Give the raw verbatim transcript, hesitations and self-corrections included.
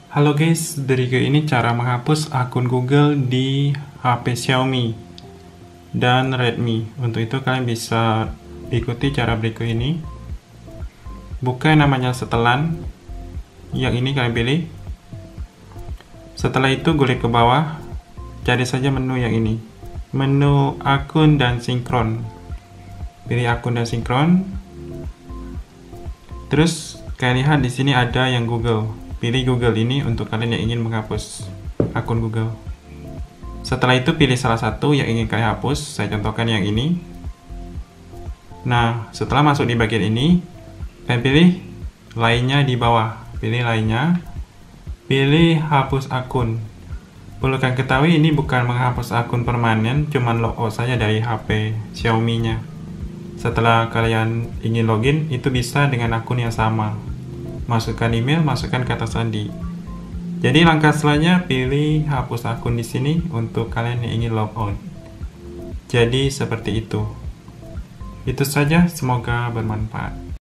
Halo guys, berikut ini cara menghapus akun Google di H P Xiaomi dan Redmi. Untuk itu kalian bisa ikuti cara berikut ini. Buka yang namanya setelan, yang ini kalian pilih. Setelah itu golek ke bawah, cari saja menu yang ini, menu akun dan sinkron. Pilih akun dan sinkron. Terus kalian lihat di sini ada yang Google. Pilih Google ini untuk kalian yang ingin menghapus akun Google. Setelah itu pilih salah satu yang ingin kalian hapus. Saya contohkan yang ini. Nah, setelah masuk di bagian ini, kalian pilih lainnya di bawah. Pilih lainnya. Pilih hapus akun. Perlu kalian ketahui ini bukan menghapus akun permanen, cuman logout saja dari H P Xiaomi-nya. Setelah kalian ingin login, itu bisa dengan akun yang sama. Masukkan email, masukkan kata sandi. Jadi langkah selanjutnya pilih hapus akun di sini untuk kalian yang ingin logout. Jadi seperti itu. Itu saja, semoga bermanfaat.